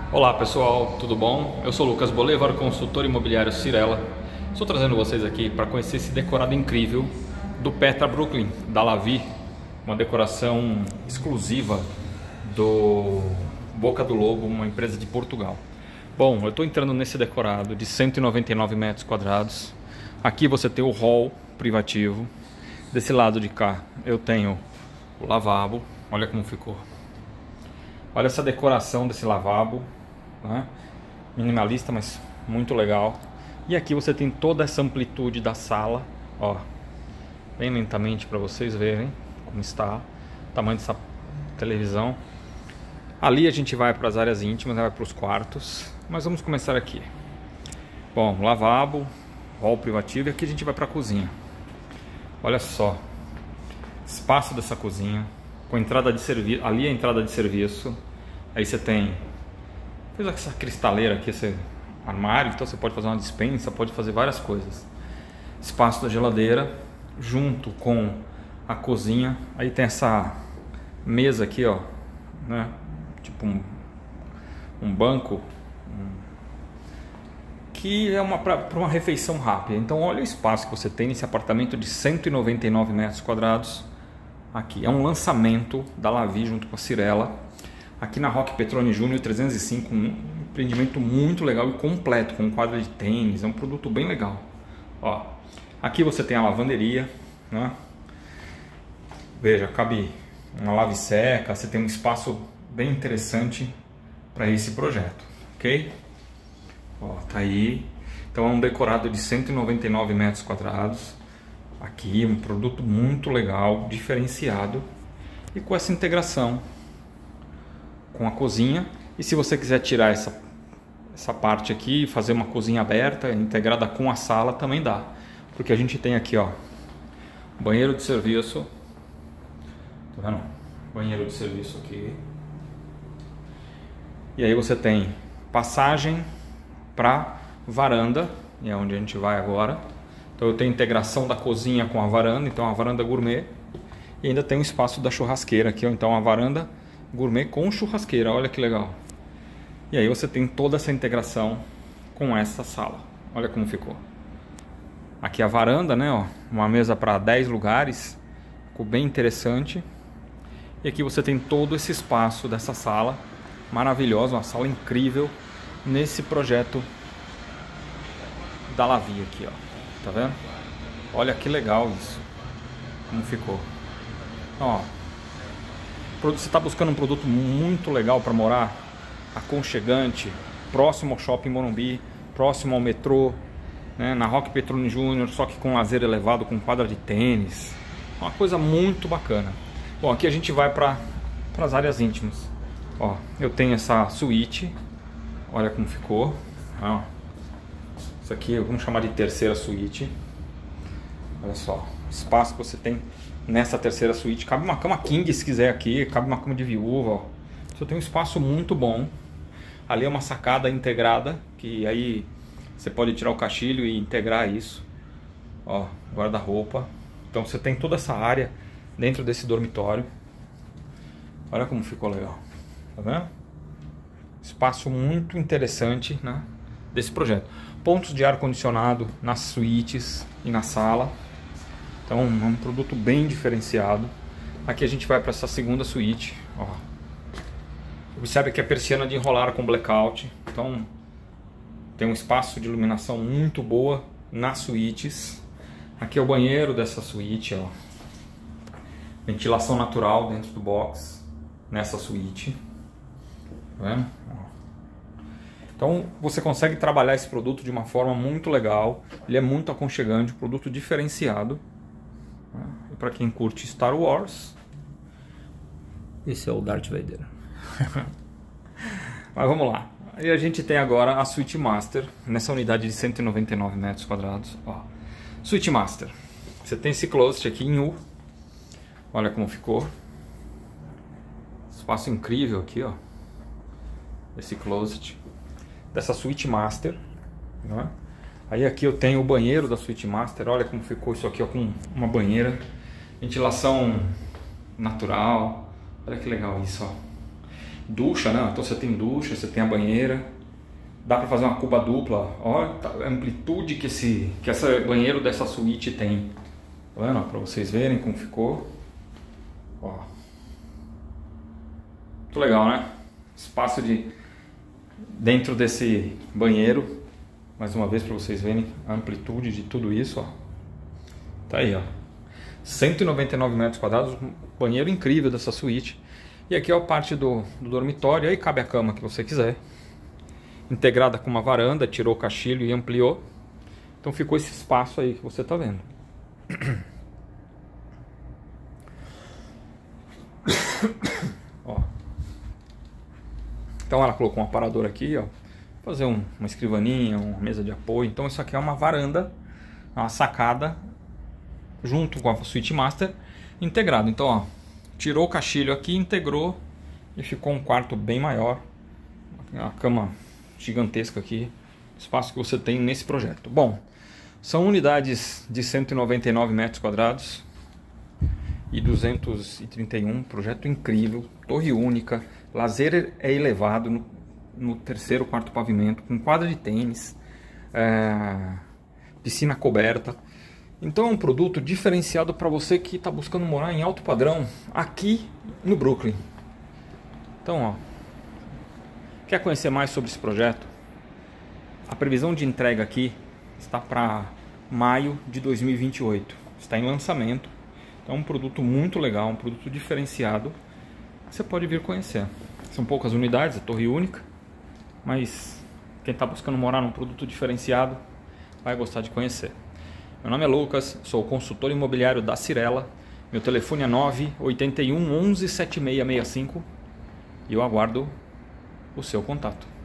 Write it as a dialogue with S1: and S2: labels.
S1: Olá pessoal, tudo bom? Eu sou Lucas Bolevar, consultor imobiliário Cirela. Estou trazendo vocês aqui para conhecer esse decorado incrível do Petra Brooklyn, da Lavi, uma decoração exclusiva do Boca do Lobo, uma empresa de Portugal. Bom, eu estou entrando nesse decorado de 199 metros quadrados. Aqui você tem o hall privativo. Desse lado de cá eu tenho o lavabo. Olha como ficou. Olha essa decoração desse lavabo, né? Minimalista, mas muito legal. E aqui você tem toda essa amplitude da sala, ó, bem lentamente para vocês verem como está o tamanho dessa televisão. Ali a gente vai para as áreas íntimas, vai para os quartos, mas vamos começar aqui. Bom, lavabo, hall privativo, e aqui a gente vai para a cozinha. Olha só, espaço dessa cozinha, com entrada de serviço. Ali é a entrada de serviço. Aí você tem, fez essa cristaleira aqui, esse armário, então você pode fazer uma despensa, pode fazer várias coisas. Espaço da geladeira junto com a cozinha. Aí tem essa mesa aqui, ó, né? Tipo um banco que é para uma refeição rápida. Então olha o espaço que você tem nesse apartamento de 199 metros quadrados. Aqui é um lançamento da Lavi junto com a Cirela, aqui na Roque Petroni Júnior 305, um empreendimento muito legal e completo, com quadra de tênis, é um produto bem legal. Ó, aqui você tem a lavanderia, né? Veja, cabe uma lave seca, você tem um espaço bem interessante para esse projeto, ok? Ó, tá aí. Então é um decorado de 199 metros quadrados. Aqui um produto muito legal, diferenciado e com essa integração com a cozinha. E se você quiser tirar essa parte aqui e fazer uma cozinha aberta, integrada com a sala, também dá. Porque a gente tem aqui, ó, banheiro de serviço. Tá vendo? Banheiro de serviço aqui. E aí você tem passagem para varanda, e é onde a gente vai agora. Então eu tenho integração da cozinha com a varanda, então a varanda gourmet. E ainda tem o espaço da churrasqueira aqui, ó, então a varanda gourmet com churrasqueira, olha que legal. E aí você tem toda essa integração com essa sala. Olha como ficou. Aqui a varanda, né, ó, uma mesa para 10 lugares, ficou bem interessante. E aqui você tem todo esse espaço dessa sala maravilhosa, uma sala incrível nesse projeto da Lavi aqui, ó. Tá vendo? Olha que legal isso. Como ficou. Ó, você está buscando um produto muito legal para morar, aconchegante, próximo ao Shopping Morumbi, próximo ao metrô, né, na Roque Petroni Júnior, só que com lazer elevado, com quadra de tênis. Uma coisa muito bacana. Bom, aqui a gente vai para as áreas íntimas. Ó, eu tenho essa suíte. Olha como ficou. Ó. Isso aqui vamos chamar de terceira suíte. Olha só, o espaço que você tem nessa terceira suíte. Cabe uma cama king se quiser aqui, cabe uma cama de viúva. Ó. Você tem um espaço muito bom. Ali é uma sacada integrada, que aí você pode tirar o caixilho e integrar isso. Ó, guarda-roupa. Então você tem toda essa área dentro desse dormitório. Olha como ficou legal. Tá vendo? Espaço muito interessante, né, desse projeto. Pontos de ar-condicionado nas suítes e na sala. Então é um produto bem diferenciado. Aqui a gente vai para essa segunda suíte. Ó. Observe que a persiana de enrolar com blackout. Então tem um espaço de iluminação muito boa nas suítes. Aqui é o banheiro dessa suíte. Ó. Ventilação natural dentro do box nessa suíte. Tá vendo? Ó. Então você consegue trabalhar esse produto de uma forma muito legal. Ele é muito aconchegante, um produto diferenciado. E para quem curte Star Wars, esse é o Darth Vader. Mas vamos lá. Aí a gente tem agora a Suite Master, nessa unidade de 199 metros quadrados. Ó. Suite Master. Você tem esse closet aqui em U. Olha como ficou. Espaço incrível aqui, ó. Esse closet dessa Suite Master, né? Aí aqui eu tenho o banheiro da Suite Master. Olha como ficou isso aqui, ó, com uma banheira, ventilação natural. Olha que legal isso, ó. ducha, né? Então você tem ducha, você tem a banheira. Dá para fazer uma cuba dupla. Olha a amplitude que esse banheiro dessa suíte tem. Tá vendo? Para vocês verem como ficou. Ó. Muito legal, né? Espaço dentro desse banheiro. Mais uma vez para vocês verem a amplitude de tudo isso. Ó. Tá aí, ó. 199 metros quadrados. Banheiro incrível dessa suíte. E aqui é a parte do dormitório. Aí cabe a cama que você quiser. Integrada com uma varanda, tirou o caixilho e ampliou. Então ficou esse espaço aí que você está vendo. Ó. Então ela colocou um aparador aqui, ó, fazer uma escrivaninha, uma mesa de apoio. Então isso aqui é uma varanda, uma sacada, junto com a suíte master, integrado. Então, ó, tirou o caixilho aqui, integrou e ficou um quarto bem maior. A cama gigantesca aqui, espaço que você tem nesse projeto. Bom, são unidades de 199 metros quadrados e 231, projeto incrível, torre única, lazer é elevado no terceiro, quarto pavimento, com quadra de tênis, piscina coberta. Então é um produto diferenciado para você que está buscando morar em alto padrão aqui no Brooklyn. Então, ó, quer conhecer mais sobre esse projeto? A previsão de entrega aqui está para maio de 2028. Está em lançamento. Então é um produto muito legal, um produto diferenciado. Você pode vir conhecer. São poucas unidades, é torre única. Mas quem está buscando morar num produto diferenciado vai gostar de conhecer. Meu nome é Lucas, sou consultor imobiliário da Cirela. Meu telefone é 981 11 7665 e eu aguardo o seu contato.